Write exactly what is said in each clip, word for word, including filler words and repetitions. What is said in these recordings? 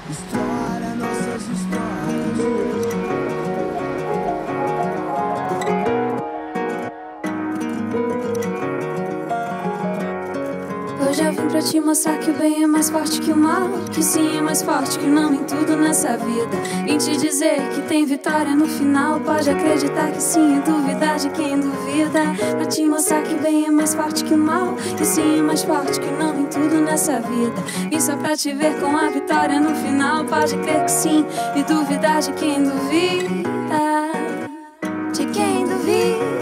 História, nossas histórias. Hoje eu vim pra te mostrar que o bem é mais forte que o mal, que sim é mais forte que o não em tudo nessa vida. Vim te dizer que tem vitória no final, pode acreditar que sim e duvidar de quem duvida. Pra te mostrar que o bem é mais forte que o mal, que sim é mais forte que o não em tudo nessa vida. Vim só pra te ver com a vitória no final, pode crer que sim e duvidar de quem duvida. De quem duvida.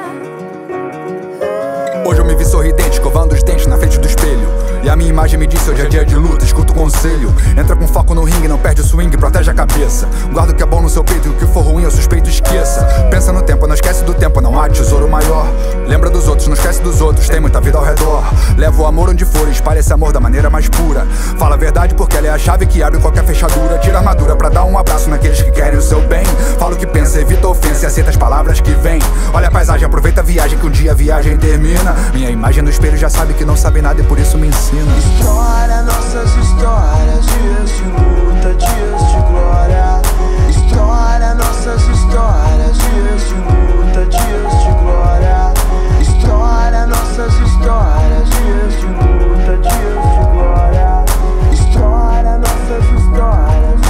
Hoje eu me vi sorridente, escovando os dentes na frente do espelho. E a minha imagem me disse, hoje é dia de luta, escuta o conselho. Entra com foco no ringue, não perde o swing, protege a cabeça. Guarda o que é bom no seu peito e o que for ruim eu suspeito esqueça. Pensa no tempo, não esquece do tempo, não há tesouro maior. Lembra dos outros, não esquece dos outros, tem muita vida ao redor. Leva o amor onde for e espalha esse amor da maneira mais pura. Fala a verdade porque ela é a chave que abre qualquer fechadura. Tira a armadura pra dar um abraço naqueles que querem o seu bem. Fala o que pensa, evita a ofensa e aceita as palavras que vêm. Olha a paisagem, aproveita a viagem que um dia a viagem termina. Minha imagem no espelho já sabe que não sabe nada e por isso me ensina. História, nossas histórias, dias de luta, dias de glória. História, nossas histórias, dias de luta, dias de glória. História, nossas histórias, dias de luta, dias de glória. História, nossas histórias.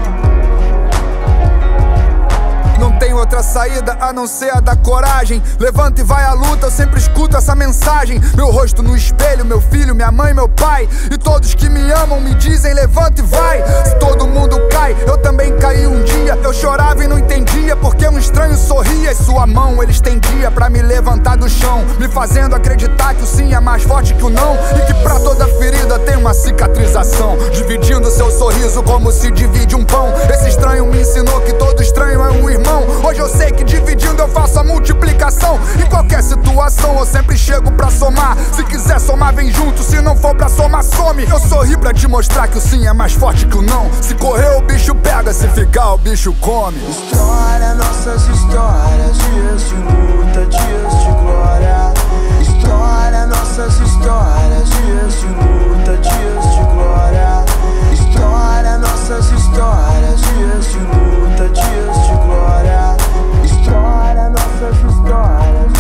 Não tem outra saída a não ser a da coragem. Levanta e vai à luta, eu sempre escuto essa mensagem. Meu rosto no espelho, meu filho, minha mãe, meu pai. E todos que me amam me dizem levanta e vai. Se todo mundo cai, eu também caí um dia. Eu chorava e não entendia porque um estranho sorria. E sua mão ele estendia pra me levantar do chão, me fazendo acreditar que o sim é mais forte que o não. E que pra toda ferida tem uma cicatrização, dividindo seu sorriso como se divide um pão. Esse estranho me ensinou que todo estranho é um irmão. Hoje eu sei que dividindo eu faço a multiplicação. Em qualquer situação eu sempre chego pra somar. Se quiser somar vem junto, se não for pra somar some. Eu sorri pra te mostrar que o sim é mais forte que o não. Se correr o bicho pega, se ficar o bicho come. História, nossas histórias, dias de luta, dias de glória. História, nossas histórias, dias de luta, dias de glória. História, nossas histórias, dias de luta, dias de glória. História, nossas histórias.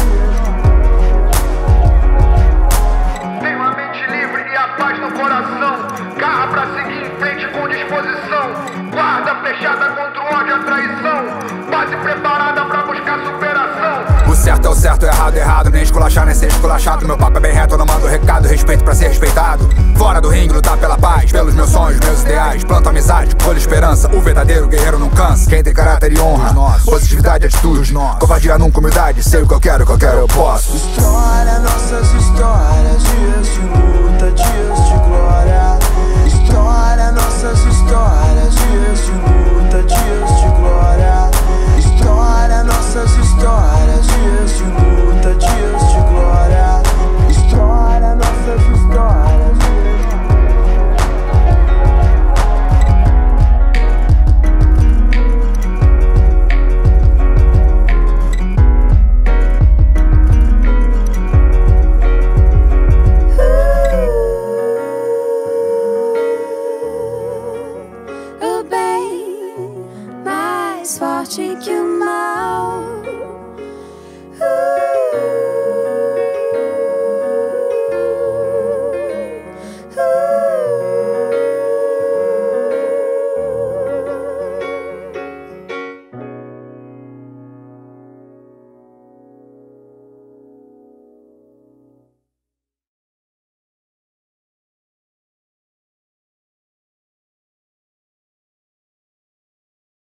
Tenho a mente livre e a paz no coração. Garra pra seguir em frente com disposição. Guarda fechada contra o ódio e a traição. Base preparada pra buscar superação. O certo é o certo, o errado é errado. Nem esculachar, nem ser esculachado. Meu papo é bem reto, eu não mando recado. Respeito pra ser respeitado. Fora do ringue, lutar pela paz, pelos meus sonhos, meus ideais. Planto amizade, colho esperança. O verdadeiro guerreiro não cansa. Quem tem caráter e honra, positividade, atitude, covardia nunca, humildade. Sei o que eu quero, o que eu quero eu posso. História, nossas histórias.